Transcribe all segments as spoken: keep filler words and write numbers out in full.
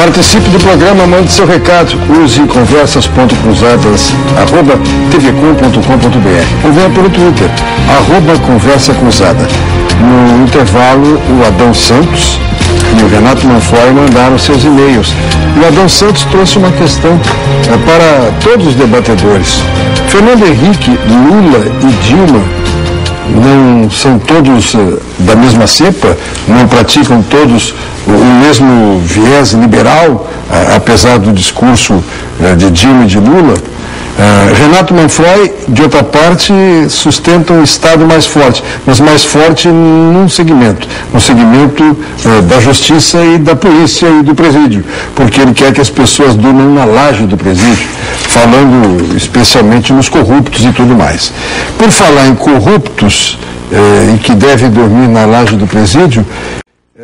Participe do programa, mande seu recado, use conversas ponto cruzadas arroba tvcom ponto com ponto br ou venha pelo Twitter, arroba conversa cruzada. No intervalo, o Adão Santos e o Renato Manfroy mandaram seus e-mails. O Adão Santos trouxe uma questão é, para todos os debatedores. Fernando Henrique, Lula e Dilma não são todos uh, da mesma cepa, não praticam todos o, o mesmo viés liberal, uh, apesar do discurso uh, de Dilma e de Lula. Uh, Renato Manfroy, de outra parte, sustenta um Estado mais forte, mas mais forte num segmento, no segmento uh, da justiça e da polícia e do presídio, porque ele quer que as pessoas durmam na laje do presídio, falando especialmente nos corruptos e tudo mais. Por falar em corruptos uh, e que devem dormir na laje do presídio, uh,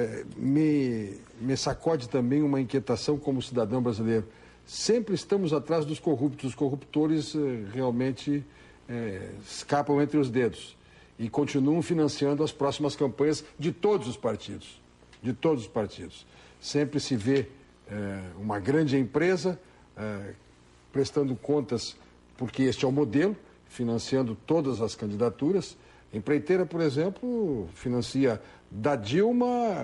me, me sacode também uma inquietação como cidadão brasileiro. Sempre estamos atrás dos corruptos. Os corruptores eh, realmente eh, escapam entre os dedos e continuam financiando as próximas campanhas de todos os partidos. De todos os partidos. Sempre se vê eh, uma grande empresa eh, prestando contas, porque este é o modelo, financiando todas as candidaturas. A empreiteira, por exemplo, financia da Dilma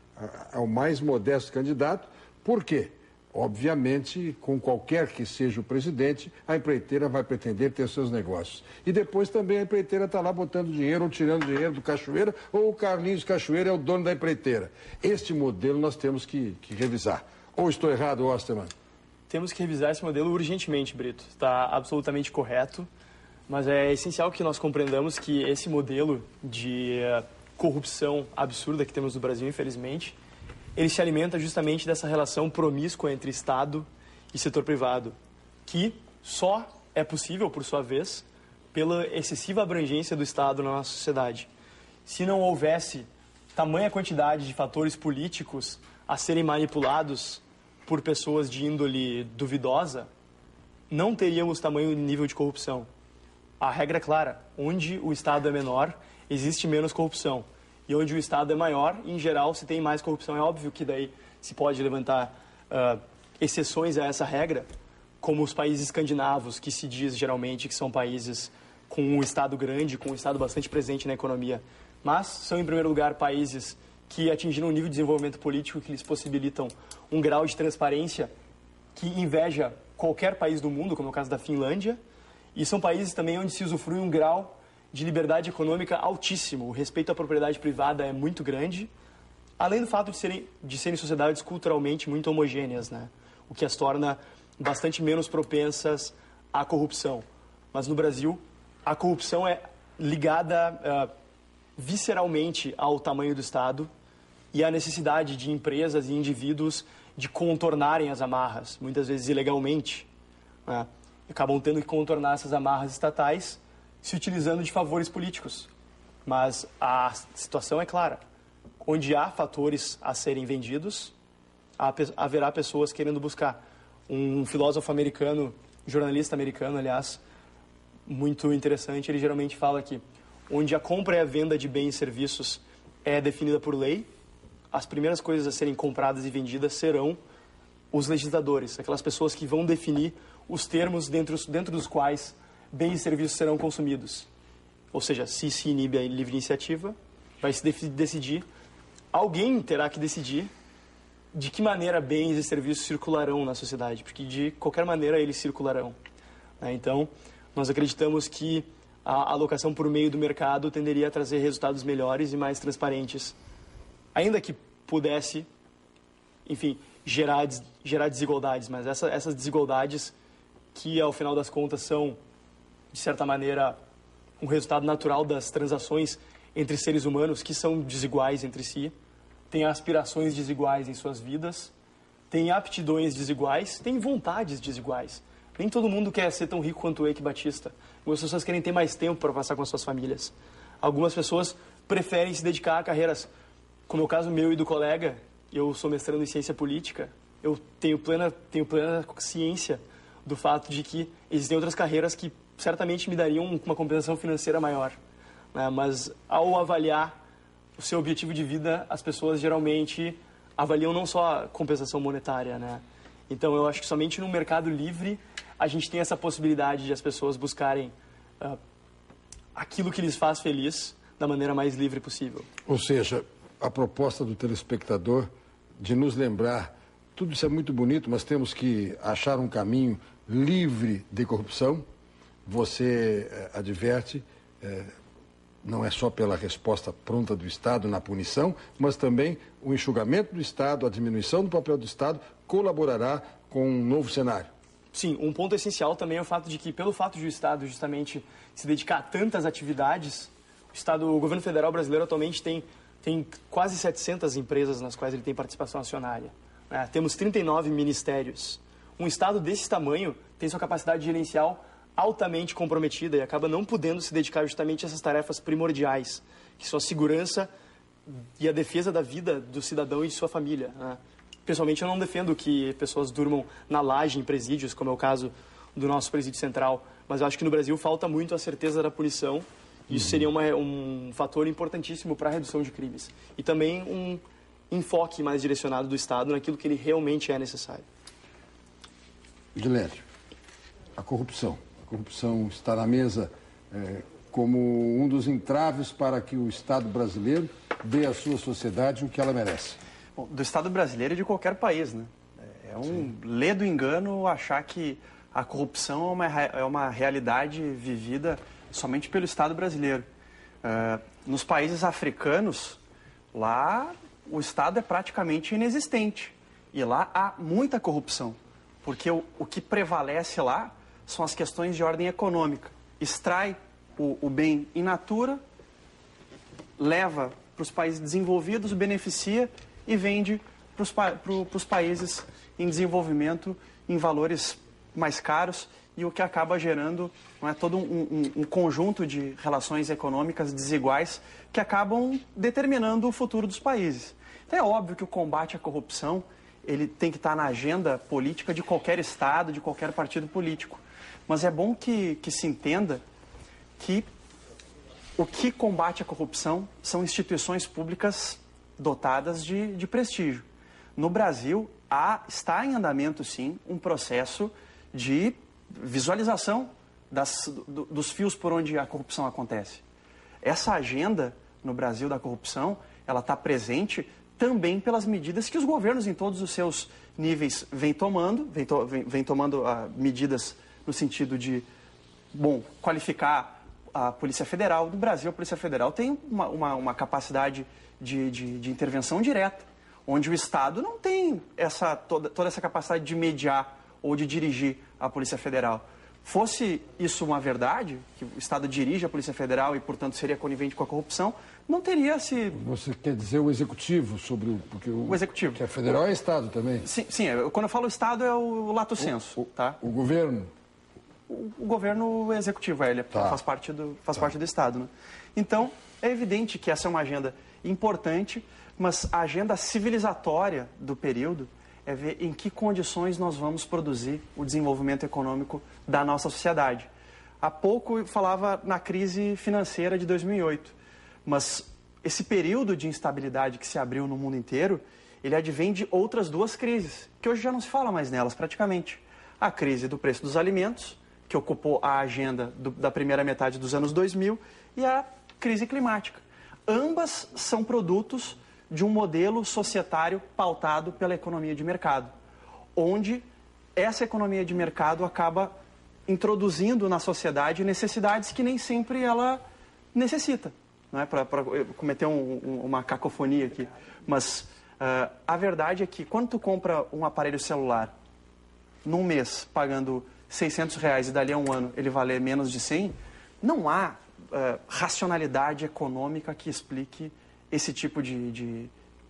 ao mais modesto candidato. Por quê? Obviamente, com qualquer que seja o presidente, a empreiteira vai pretender ter seus negócios. E depois também a empreiteira está lá botando dinheiro ou tirando dinheiro do Cachoeira, ou o Carlinhos Cachoeira é o dono da empreiteira. Este modelo nós temos que, que revisar. Ou estou errado, Osterman? Temos que revisar esse modelo urgentemente, Brito. Está absolutamente correto, mas é essencial que nós compreendamos que esse modelo de uh, corrupção absurda que temos no Brasil, infelizmente, ele se alimenta justamente dessa relação promíscua entre Estado e setor privado, que só é possível, por sua vez, pela excessiva abrangência do Estado na nossa sociedade. Se não houvesse tamanha quantidade de fatores políticos a serem manipulados por pessoas de índole duvidosa, não teríamos tamanho nível de corrupção. A regra é clara: onde o Estado é menor, existe menos corrupção. E onde o Estado é maior, em geral, se tem mais corrupção. É óbvio que daí se pode levantar uh, exceções a essa regra, como os países escandinavos, que se diz geralmente que são países com um Estado grande, com um Estado bastante presente na economia. Mas são, em primeiro lugar, países que atingiram um nível de desenvolvimento político que lhes possibilitam um grau de transparência que inveja qualquer país do mundo, como é o caso da Finlândia. E são países também onde se usufrui um grau de liberdade econômica altíssimo. O respeito à propriedade privada é muito grande, além do fato de serem, de serem sociedades culturalmente muito homogêneas, né? O que as torna bastante menos propensas à corrupção. Mas no Brasil, a corrupção é ligada uh, visceralmente ao tamanho do Estado e à necessidade de empresas e indivíduos de contornarem as amarras, muitas vezes ilegalmente, né? Acabam tendo que contornar essas amarras estatais se utilizando de favores políticos. Mas a situação é clara. Onde há fatores a serem vendidos, haverá pessoas querendo buscar. Um filósofo americano, jornalista americano, aliás, muito interessante, ele geralmente fala que onde a compra e a venda de bens e serviços é definida por lei, as primeiras coisas a serem compradas e vendidas serão os legisladores, aquelas pessoas que vão definir os termos dentro, dentro dos quais bens e serviços serão consumidos. Ou seja, se se inibe a livre iniciativa, vai se decidir, alguém terá que decidir de que maneira bens e serviços circularão na sociedade, porque de qualquer maneira eles circularão. Então, nós acreditamos que a alocação por meio do mercado tenderia a trazer resultados melhores e mais transparentes, ainda que pudesse, enfim, gerar, gerar desigualdades, mas essa, essas desigualdades que, ao final das contas, são, de certa maneira, um resultado natural das transações entre seres humanos que são desiguais entre si, têm aspirações desiguais em suas vidas, têm aptidões desiguais, têm vontades desiguais. Nem todo mundo quer ser tão rico quanto o Eike Batista. Algumas pessoas querem ter mais tempo para passar com as suas famílias. Algumas pessoas preferem se dedicar a carreiras, como é o caso meu e do colega. Eu sou mestrando em ciência política. Eu tenho plena, tenho plena ciência do fato de que existem outras carreiras que certamente me dariam uma compensação financeira maior, né? Mas ao avaliar o seu objetivo de vida, as pessoas geralmente avaliam não só a compensação monetária, né? Então, eu acho que somente no mercado livre a gente tem essa possibilidade de as pessoas buscarem uh, aquilo que lhes faz feliz da maneira mais livre possível. Ou seja, a proposta do telespectador de nos lembrar, tudo isso é muito bonito, mas temos que achar um caminho livre de corrupção. Você eh, adverte, eh, não é só pela resposta pronta do Estado na punição, mas também o enxugamento do Estado, a diminuição do papel do Estado, colaborará com um novo cenário. Sim, um ponto essencial também é o fato de que, pelo fato de o Estado justamente se dedicar a tantas atividades, o Estado, o governo federal brasileiro atualmente tem, tem quase setecentas empresas nas quais ele tem participação acionária. Né? Temos trinta e nove ministérios. Um Estado desse tamanho tem sua capacidade gerencial altamente comprometida e acaba não podendo se dedicar justamente a essas tarefas primordiais, que são a segurança e a defesa da vida do cidadão e de sua família. Né? Pessoalmente, eu não defendo que pessoas durmam na laje em presídios, como é o caso do nosso presídio central, mas eu acho que no Brasil falta muito a certeza da punição. Isso seria uma, um fator importantíssimo para a redução de crimes. E também um enfoque mais direcionado do Estado naquilo que ele realmente é necessário. Guilherme, a corrupção. A corrupção está na mesa é, como um dos entraves para que o Estado brasileiro dê à sua sociedade o que ela merece. Bom, do Estado brasileiro e de qualquer país, né? É um Sim. ledo engano achar que a corrupção é uma, é uma realidade vivida somente pelo Estado brasileiro. Uh, nos países africanos, lá o Estado é praticamente inexistente. E lá há muita corrupção, porque o, o que prevalece lá são as questões de ordem econômica. Extrai o, o bem in natura, leva para os países desenvolvidos, beneficia e vende para os pa, pro, países em desenvolvimento em valores mais caros, e o que acaba gerando não é, todo um, um, um conjunto de relações econômicas desiguais que acabam determinando o futuro dos países. Então é óbvio que o combate à corrupção ele tem que estar na agenda política de qualquer Estado, de qualquer partido político. Mas é bom que, que se entenda que o que combate a corrupção são instituições públicas dotadas de, de prestígio. No Brasil, há, está em andamento, sim, um processo de visualização das, do, dos fios por onde a corrupção acontece. Essa agenda no Brasil da corrupção, ela está presente também pelas medidas que os governos em todos os seus níveis vêm tomando, vêm, to, vêm, vêm tomando uh, medidas no sentido de, bom, qualificar a Polícia Federal. No Brasil, a Polícia Federal tem uma, uma, uma capacidade de, de, de intervenção direta, onde o Estado não tem essa, toda, toda essa capacidade de mediar ou de dirigir a Polícia Federal. Fosse isso uma verdade, que o Estado dirige a Polícia Federal e, portanto, seria conivente com a corrupção, não teria se... Você quer dizer o Executivo sobre o... Porque o, o Executivo. Que é federal é Estado também. Sim, sim, quando eu falo Estado é o lato sensu, o, tá? O governo. O, o governo executivo, é, ele tá. faz, parte do, faz tá. parte do Estado, né? Então, é evidente que essa é uma agenda importante, mas a agenda civilizatória do período é ver em que condições nós vamos produzir o desenvolvimento econômico da nossa sociedade. Há pouco eu falava na crise financeira de dois mil e oito, mas esse período de instabilidade que se abriu no mundo inteiro, ele advém de outras duas crises, que hoje já não se fala mais nelas praticamente. A crise do preço dos alimentos, que ocupou a agenda do, da primeira metade dos anos dois mil, e a crise climática. Ambas são produtos de um modelo societário pautado pela economia de mercado, onde essa economia de mercado acaba introduzindo na sociedade necessidades que nem sempre ela necessita. Não é para cometer um, um, uma cacofonia aqui, mas uh, a verdade é que quando tu compra um aparelho celular num mês pagando seiscentos reais e dali a um ano ele valer menos de cem, não há uh, racionalidade econômica que explique esse tipo de, de,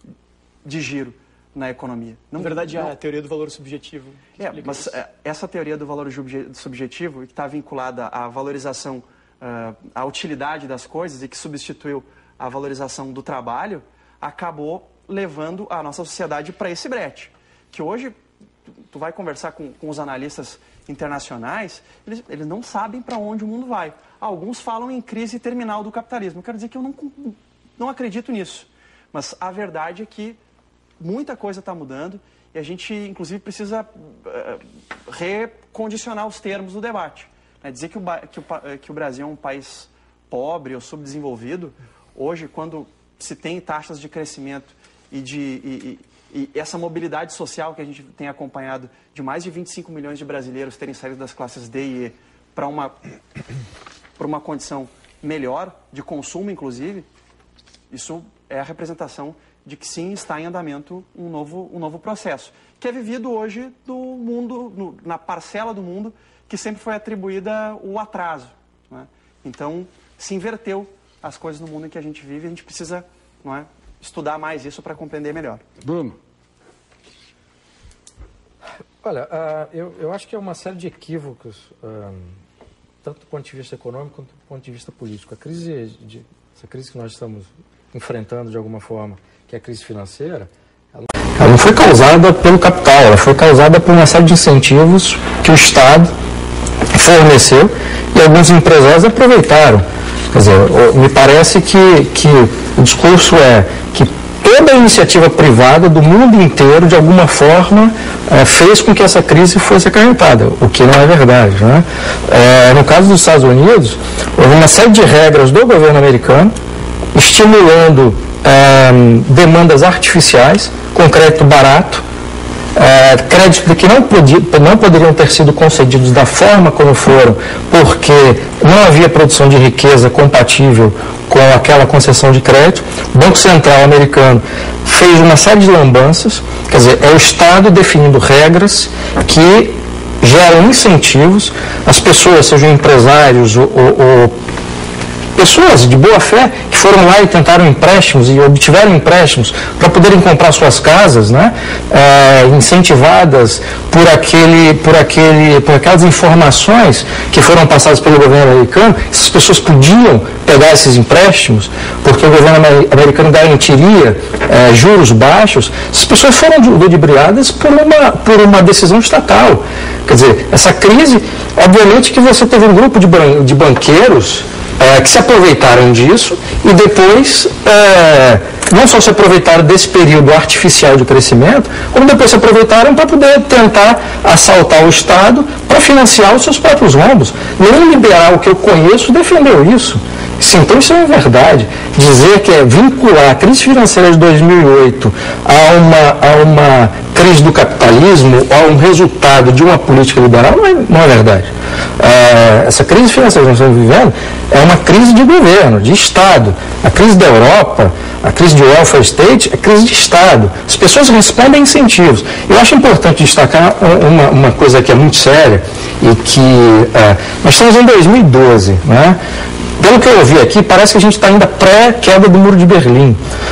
de giro na economia. Não, na verdade, não... é a teoria do valor subjetivo. É, mas isso. Essa teoria do valor subjetivo, que está vinculada à valorização, uh, à utilidade das coisas e que substituiu a valorização do trabalho, acabou levando a nossa sociedade para esse brete. Que hoje, tu, tu vai conversar com, com os analistas internacionais, eles, eles não sabem para onde o mundo vai. Alguns falam em crise terminal do capitalismo. Eu quero dizer que eu não... não acredito nisso, mas a verdade é que muita coisa está mudando e a gente, inclusive, precisa uh, recondicionar os termos do debate. Né? Dizer que o, que, o, que o Brasil é um país pobre ou subdesenvolvido, hoje, quando se tem taxas de crescimento e, de, e, e, e essa mobilidade social que a gente tem acompanhado de mais de vinte e cinco milhões de brasileiros terem saído das classes D e E para uma, para uma condição melhor, de consumo, inclusive, isso é a representação de que sim, está em andamento um novo, um novo processo, que é vivido hoje do mundo, no, na parcela do mundo que sempre foi atribuída o atraso. Né? Então, se inverteu as coisas no mundo em que a gente vive e a gente precisa, não é, estudar mais isso para compreender melhor. Bruno. Olha, uh, eu, eu acho que é uma série de equívocos, uh, tanto do ponto de vista econômico quanto do ponto de vista político. A crise, de, essa crise que nós estamos enfrentando de alguma forma, que é a crise financeira, ela... ela não foi causada pelo capital, ela foi causada por uma série de incentivos que o Estado forneceu e alguns empresários aproveitaram. Quer dizer, me parece que, que o discurso é que toda a iniciativa privada do mundo inteiro, de alguma forma, é, fez com que essa crise fosse acarretada, o que não é verdade. Né? É, no caso dos Estados Unidos, houve uma série de regras do governo americano estimulando é, demandas artificiais, com crédito barato, é, créditos que não, podia, não poderiam ter sido concedidos da forma como foram, porque não havia produção de riqueza compatível com aquela concessão de crédito. O Banco Central americano fez uma série de lambanças, quer dizer, é o Estado definindo regras que geram incentivos, as pessoas, sejam empresários ou, ou, ou pessoas de boa fé que foram lá e tentaram empréstimos e obtiveram empréstimos para poderem comprar suas casas, né, é, incentivadas por, aquele, por, aquele, por aquelas informações que foram passadas pelo governo americano. Essas pessoas podiam pegar esses empréstimos porque o governo americano garantiria é, juros baixos. Essas pessoas foram ludibriadas por uma, por uma decisão estatal. Quer dizer, essa crise, obviamente que você teve um grupo de, ban de banqueiros É, que se aproveitaram disso e depois é, não só se aproveitaram desse período artificial de crescimento, como depois se aproveitaram para poder tentar assaltar o Estado para financiar os seus próprios rombos. Nenhum liberal que eu conheço defendeu isso. Sim, então isso é verdade. Dizer que é vincular a crise financeira de dois mil e oito a uma, a uma crise do capitalismo, a um resultado de uma política liberal, não é, não é verdade. É, essa crise financeira que nós estamos vivendo é uma crise de governo, de Estado. A crise da Europa, a crise de welfare state, é crise de Estado. As pessoas respondem a incentivos. Eu acho importante destacar uma, uma coisa que é muito séria e que é, nós estamos em dois mil e doze, né? Pelo que eu ouvi aqui, parece que a gente está ainda pré-queda do Muro de Berlim.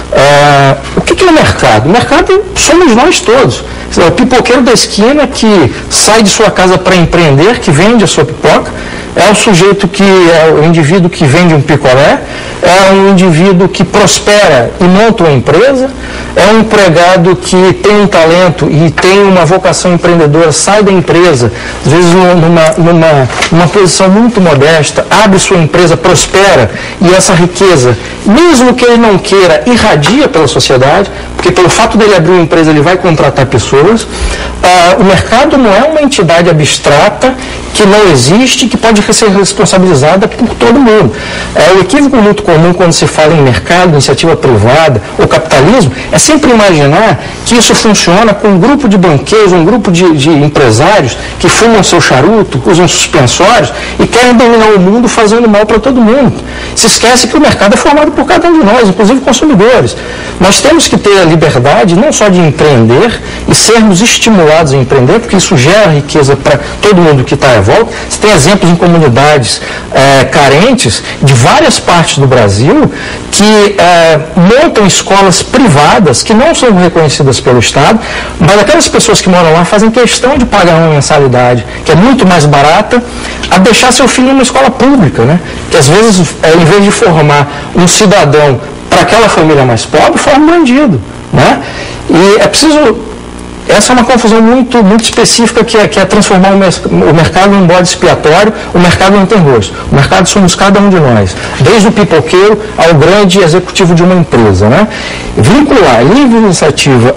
É, o que, que é o mercado? O mercado somos nós todos. É o pipoqueiro da esquina que sai de sua casa para empreender, que vende a sua pipoca. É o sujeito que é o indivíduo que vende um picolé, é um indivíduo que prospera e monta uma empresa, é um empregado que tem um talento e tem uma vocação empreendedora, sai da empresa, às vezes numa, numa, numa posição muito modesta, abre sua empresa, prospera, e essa riqueza, mesmo que ele não queira, irradia pela sociedade, porque pelo fato dele abrir uma empresa ele vai contratar pessoas. Ah, o mercado não é uma entidade abstrata que não existe, que pode ser responsabilizada por todo mundo. É, o equívoco muito comum quando se fala em mercado, iniciativa privada ou capitalismo, é sempre imaginar que isso funciona com um grupo de banqueiros, um grupo de, de empresários que fumam seu charuto, usam suspensórios e querem dominar o mundo fazendo mal para todo mundo. Se esquece que o mercado é formado por cada um de nós, inclusive consumidores. Nós temos que ter a liberdade não só de empreender e sermos estimulados a empreender, porque isso gera riqueza para todo mundo que está à volta. Você tem exemplos em comunidades é, carentes de várias partes do Brasil que é, montam escolas privadas que não são reconhecidas pelo Estado, mas aquelas pessoas que moram lá fazem questão de pagar uma mensalidade que é muito mais barata a deixar seu filho numa escola pública, né? Que às vezes, é, em vez de formar um cidadão para aquela família mais pobre, forma um bandido, né? E é preciso essa é uma confusão muito, muito específica que é, que é transformar o, mer o mercado num bode expiatório. O mercado não tem rosto. O mercado somos cada um de nós, desde o pipoqueiro ao grande executivo de uma empresa, né? Vincular livre iniciativa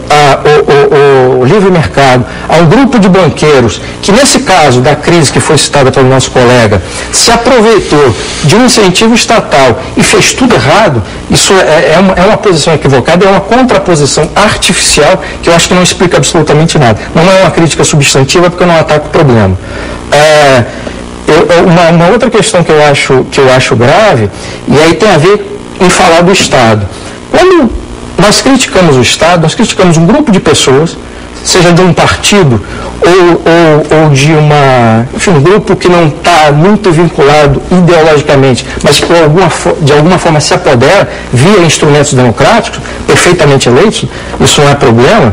ao livre mercado, ao grupo de banqueiros, que nesse caso da crise que foi citada pelo nosso colega, se aproveitou de um incentivo estatal e fez tudo errado, isso é, é, uma, é uma posição equivocada, é uma contraposição artificial que eu acho que não explica absolutamente nada. Não é uma crítica substantiva porque eu não ataco o problema. É, eu, uma, uma outra questão que eu, acho, que eu acho grave, e aí tem a ver em falar do Estado. Quando nós criticamos o Estado, nós criticamos um grupo de pessoas, seja de um partido ou, ou, ou de uma, enfim, um grupo que não está muito vinculado ideologicamente, mas que por alguma, de alguma forma se apodera via instrumentos democráticos, perfeitamente eleitos, isso não é problema,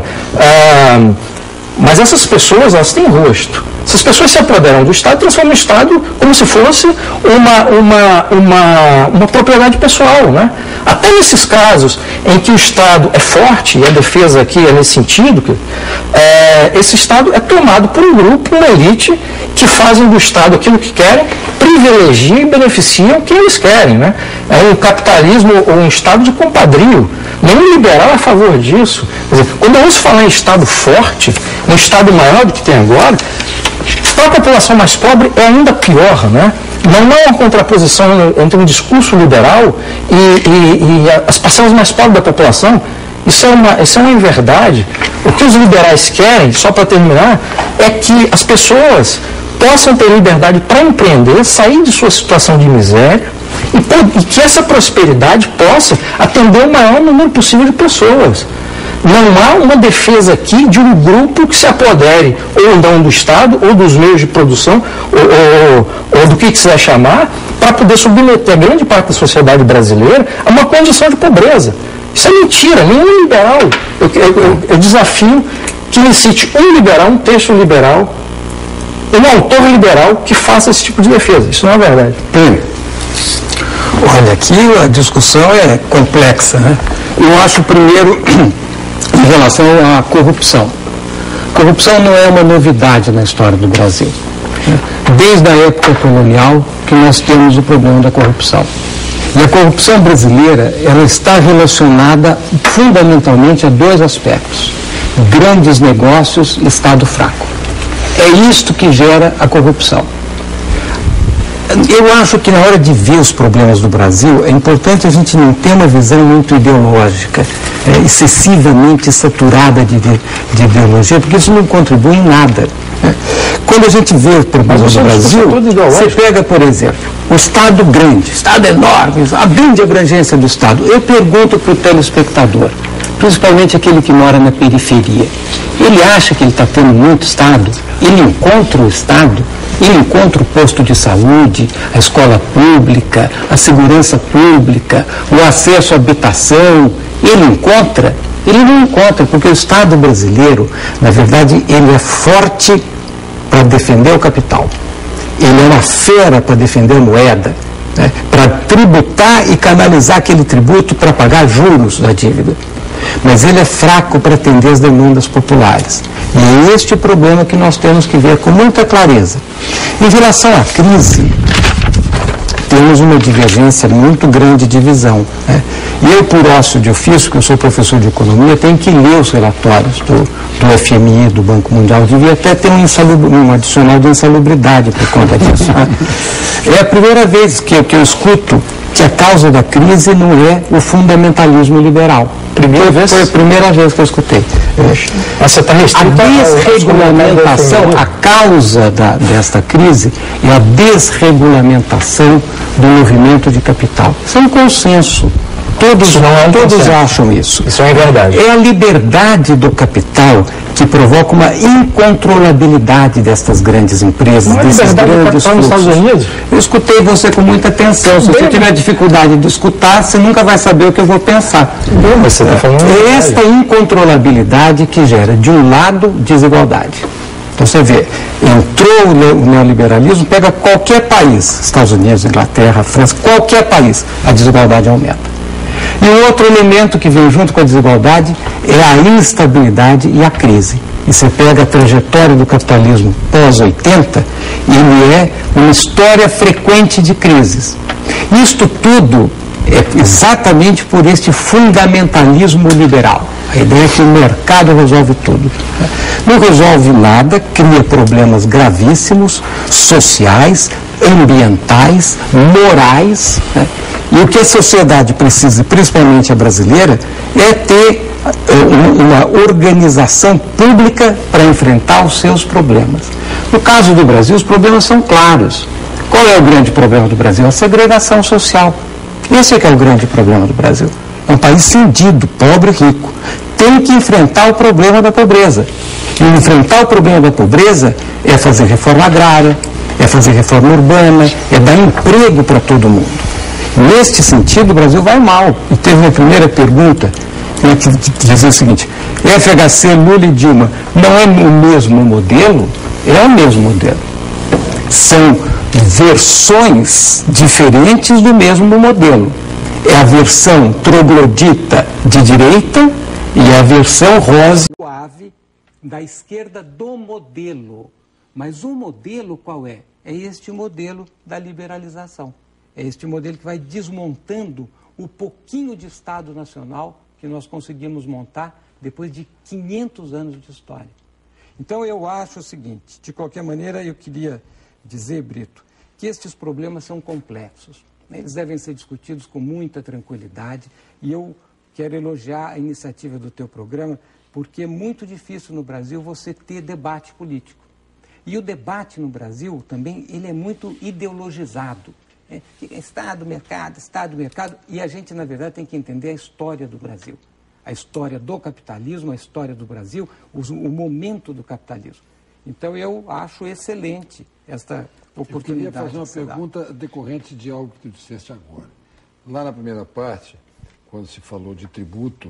ah, mas essas pessoas, elas têm rosto. Essas pessoas se apoderam do Estado e transformam o Estado como se fosse uma, uma, uma, uma propriedade pessoal, né? Até nesses casos em que o Estado é forte, e a defesa aqui é nesse sentido, que, é, esse Estado é tomado por um grupo, uma elite, que fazem do Estado aquilo que querem, privilegiam e beneficiam quem eles querem, né? É um capitalismo ou um Estado de compadrio. Nenhum liberal é a favor disso. Quer dizer, quando eu ouço falar em Estado forte, um Estado maior do que tem agora, para a população mais pobre é ainda pior, né? Não há uma contraposição entre um discurso liberal e, e, e as parcelas mais pobres da população. Isso é uma, isso é uma inverdade. O que os liberais querem, só para terminar, é que as pessoas possam ter liberdade para empreender, sair de sua situação de miséria e, e que essa prosperidade possa atender o maior número possível de pessoas. Não há uma defesa aqui de um grupo que se apodere ou não do Estado, ou dos meios de produção, ou, ou, ou do que quiser chamar, para poder submeter a grande parte da sociedade brasileira a uma condição de pobreza. Isso é mentira, nenhum liberal. Eu, eu, eu, eu desafio que me cite um liberal, um texto liberal, um autor liberal que faça esse tipo de defesa. Isso não é verdade. Hum. Olha, aqui a discussão é complexa, né? Eu acho, primeiro, em relação à corrupção. Corrupção não é uma novidade na história do Brasil. Desde a época colonial que nós temos o problema da corrupção. E a corrupção brasileira, ela está relacionada fundamentalmente a dois aspectos: grandes negócios e Estado fraco. É isto que gera a corrupção. Eu acho que na hora de ver os problemas do Brasil, é importante a gente não ter uma visão muito ideológica, é, excessivamente saturada de, de ideologia, porque isso não contribui em nada. Né? Quando a gente vê os problemas do Brasil, você pega, por exemplo, o Estado grande, Estado enorme, a grande abrangência do Estado. Eu pergunto para o telespectador, principalmente aquele que mora na periferia, ele acha que ele está tendo muito Estado? Ele encontra o Estado? Ele encontra o posto de saúde, a escola pública, a segurança pública, o acesso à habitação? Ele encontra? Ele não encontra, porque o Estado brasileiro, na verdade, ele é forte para defender o capital. Ele é uma fera para defender a moeda, né? Para tributar e canalizar aquele tributo para pagar juros da dívida. Mas ele é fraco para atender as demandas populares. E é este o problema que nós temos que ver com muita clareza. Em relação à crise, temos uma divergência muito grande de visão. Né? E eu, por ócio de ofício, que eu sou professor de economia, tenho que ler os relatórios do, do F M I, do Banco Mundial. Eu devia até ter um, um adicional de insalubridade por conta disso. Né? É a primeira vez que, que eu escuto que a causa da crise não é o fundamentalismo liberal. Primeira vez? Foi a primeira vez que eu escutei. Mas você está restrito a desregulamentação, a causa da, desta crise é a desregulamentação do movimento de capital. Isso é um consenso. Todos, não é um todos consenso. Acham isso. Isso é verdade. É a liberdade do capital que provoca uma incontrolabilidade destas grandes empresas, não desses é grandes fluxos. Nos Estados Unidos? Eu escutei você com muita atenção. Se você tiver dificuldade de escutar, você nunca vai saber o que eu vou pensar. Bem, você tá falando é esta incontrolabilidade que gera, de um lado, desigualdade. Então você vê, entrou o neoliberalismo, pega qualquer país, Estados Unidos, Inglaterra, França, qualquer país, a desigualdade aumenta. E o outro elemento que vem junto com a desigualdade é a instabilidade e a crise. e você pega a trajetória do capitalismo pós oitenta, ele é uma história frequente de crises. Isto tudo é exatamente por este fundamentalismo liberal. A ideia é que o mercado resolve tudo. Não resolve nada, cria problemas gravíssimos, sociais, ambientais, morais, né? E o que a sociedade precisa, principalmente a brasileira, é ter uh, uma organização pública para enfrentar os seus problemas. No caso do Brasil, os problemas são claros. Qual é o grande problema do Brasil? A segregação social. Esse é que é o grande problema do Brasil. É um país cindido, pobre e rico. Tem que enfrentar o problema da pobreza. E enfrentar o problema da pobreza é fazer reforma agrária, é fazer reforma urbana, é dar emprego para todo mundo. Neste sentido, o Brasil vai mal. E teve uma primeira pergunta, né, que, que dizia o seguinte: F H C, Lula e Dilma não é o mesmo modelo? É o mesmo modelo. São versões diferentes do mesmo modelo. É a versão troglodita de direita e a versão rosa suave da esquerda do modelo. Mas o modelo qual é? É este modelo da liberalização. É este modelo que vai desmontando o pouquinho de Estado Nacional que nós conseguimos montar depois de quinhentos anos de história. Então eu acho o seguinte, de qualquer maneira eu queria dizer, Brito, que estes problemas são complexos. Eles devem ser discutidos com muita tranquilidade e eu quero elogiar a iniciativa do teu programa, porque é muito difícil no Brasil você ter debate político. E o debate no Brasil também, ele é muito ideologizado. É, Estado, mercado, Estado, mercado, e a gente, na verdade, tem que entender a história do Brasil. A história do capitalismo, a história do Brasil, o, o momento do capitalismo. Então, eu acho excelente esta oportunidade. Eu queria fazer uma pergunta decorrente de algo que tu disseste agora. Lá na primeira parte, quando se falou de tributo,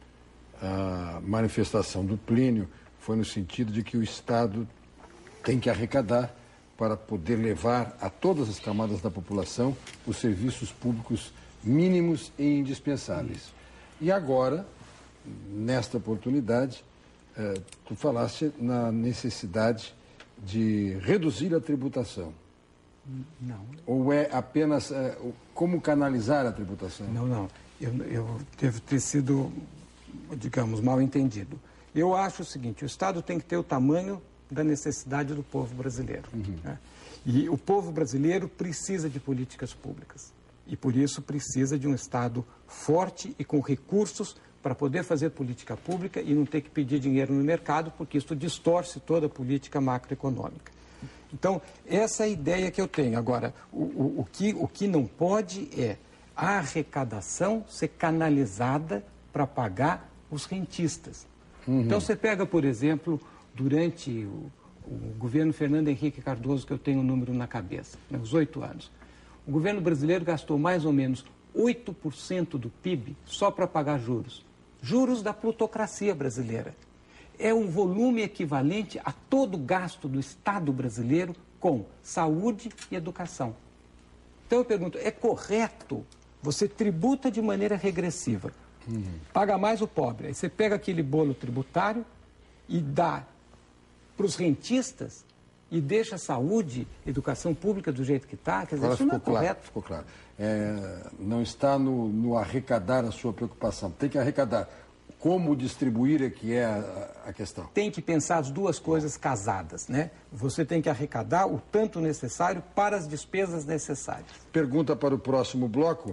a manifestação do Plínio foi no sentido de que o Estado tem que arrecadar para poder levar a todas as camadas da população os serviços públicos mínimos e indispensáveis. E agora, nesta oportunidade, eh, tu falaste na necessidade de reduzir a tributação. Não. Ou é apenas eh, como canalizar a tributação? Não, não. Eu, eu devo ter sido, digamos, mal entendido. Eu acho o seguinte, o Estado tem que ter o tamanho da necessidade do povo brasileiro. Uhum. Né? E o povo brasileiro precisa de políticas públicas. E por isso precisa de um Estado forte e com recursos para poder fazer política pública e não ter que pedir dinheiro no mercado, porque isso distorce toda a política macroeconômica. Então, essa é a ideia que eu tenho. Agora, o, o, o, que, o que não pode é a arrecadação ser canalizada para pagar os rentistas. Uhum. Então, você pega, por exemplo, durante o, o governo Fernando Henrique Cardoso, que eu tenho o número na cabeça, né, os oito anos, o governo brasileiro gastou mais ou menos oito por cento do P I B só para pagar juros. Juros da plutocracia brasileira. É um volume equivalente a todo o gasto do Estado brasileiro com saúde e educação. Então eu pergunto, é correto você tributa de maneira regressiva, uhum. paga mais o pobre, aí você pega aquele bolo tributário e dá para os rentistas e deixa a saúde, educação pública do jeito que está, quer dizer, Agora isso não é ficou claro, correto. ficou claro. É, não está no, no arrecadar a sua preocupação, tem que arrecadar. Como distribuir é que é a, a questão. Tem que pensar as duas coisas casadas, né? Você tem que arrecadar o tanto necessário para as despesas necessárias. Pergunta para o próximo bloco: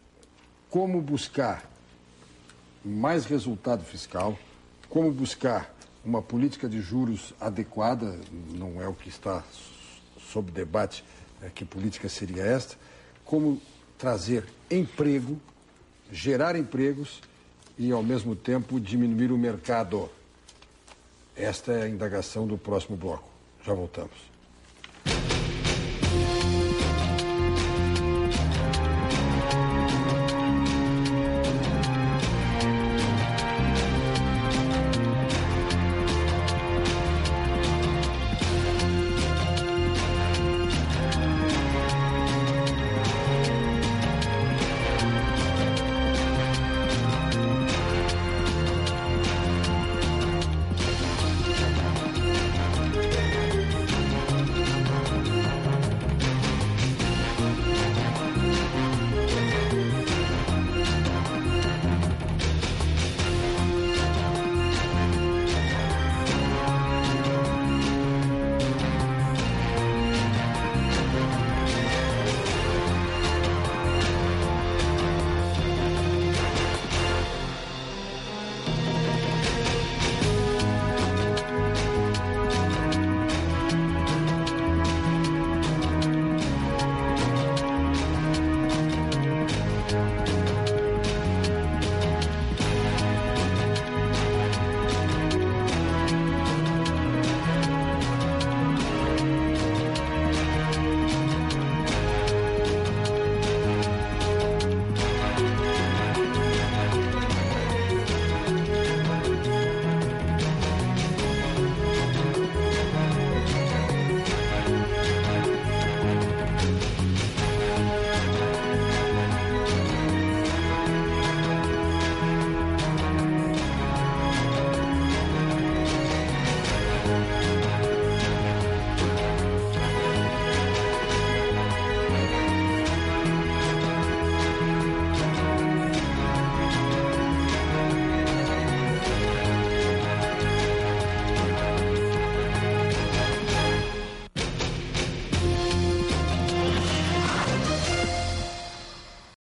como buscar mais resultado fiscal, como buscar uma política de juros adequada, não é o que está sob debate, é, que política seria esta, como trazer emprego, gerar empregos e, ao mesmo tempo, diminuir o mercado. Esta é a indagação do próximo bloco. Já voltamos.